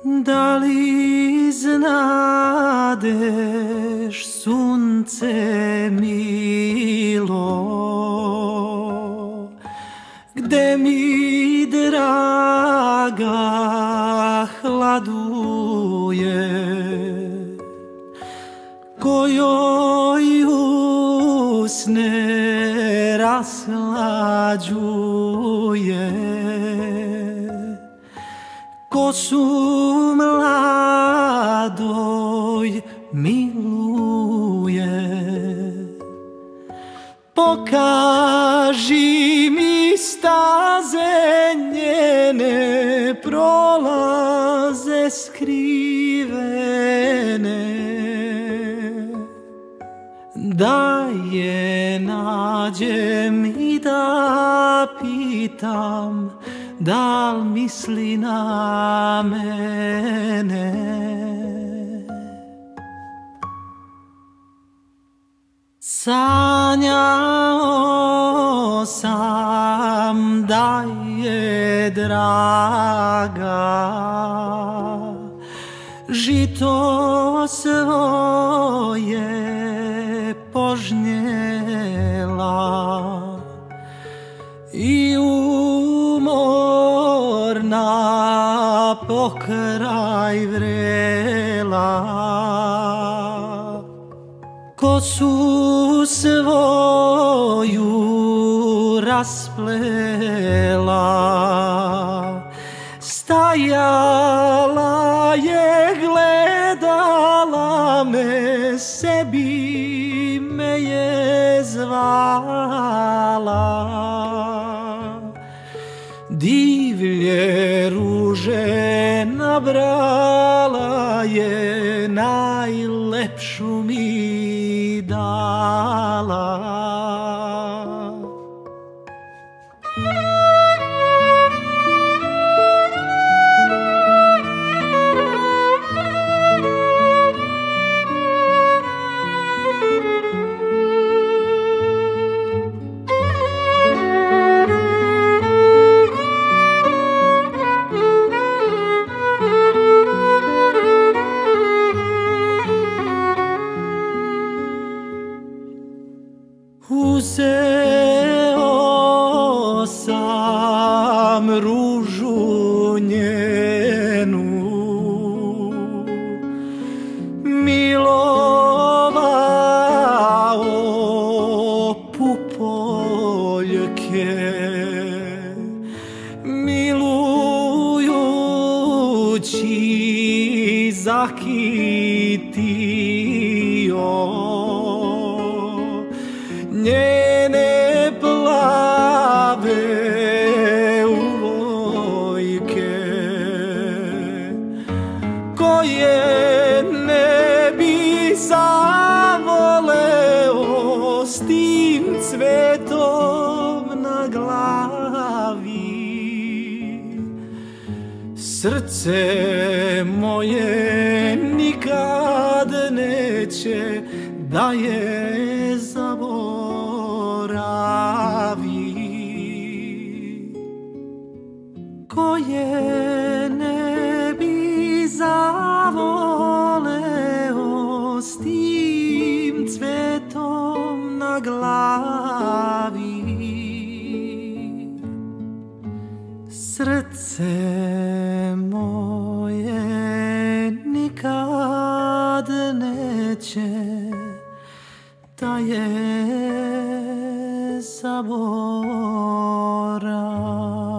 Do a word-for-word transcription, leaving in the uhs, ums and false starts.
Da li znadeš, sunce milo, gde mi draga hladuje, kojoj usne raslađuje, kosu mladoj miluje. Pokaži mi staze njene, prolaze skrivene, da je nađem i da pitam, da li misli na mene. Sanjao sam da je draga žito svoje požnjela i umorna pokraj vrela, kosu svoju rasplela, stajala je, gledala me, sebi me je zvala. Divlje ruže nabrala je, najlepšu mi dala. Uzeo sam ružu njenu, milovao pupoljke, milujući zakitio njene plave uvojke, koje ne bi zavoleo s tim cvetom na glavi. Srce moje nikad neće da je zaboravi, koje ne bi zavoleo s tim cvetom na glavi. Srce moje nikad neće da je zaboravi.